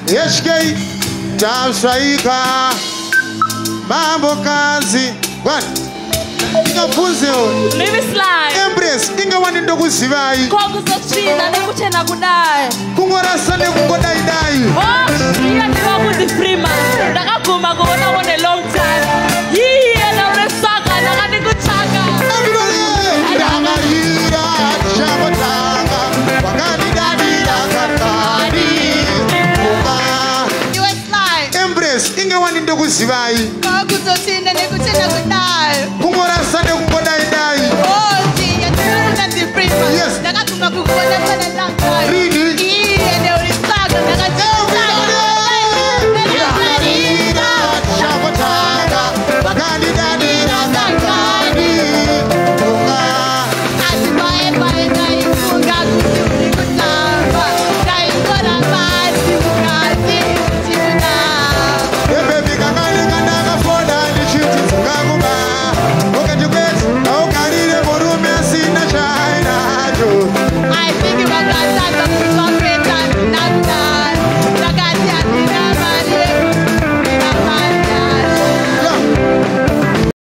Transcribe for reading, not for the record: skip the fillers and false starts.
HK tashaika mambo kazi what ingafunze Live slide embrace ingawani ndokuzivai kokuzochina nekuchena kudai kungorasa nekungodai dai iya ndivakuzifrima ndakaguma kuona one long time yiye naunesaka ndakandikuchaka ndangayira chavotanga wakandidadira kakani iwe slide embrace ingawani ndokuzivai kokuzochina nekuchena kudai kungorasa nekungodai dai iya ndivakuzifrima yes ndakaguma kuona one long time really iye ndaunesaka ndakandikuchaka I think about that.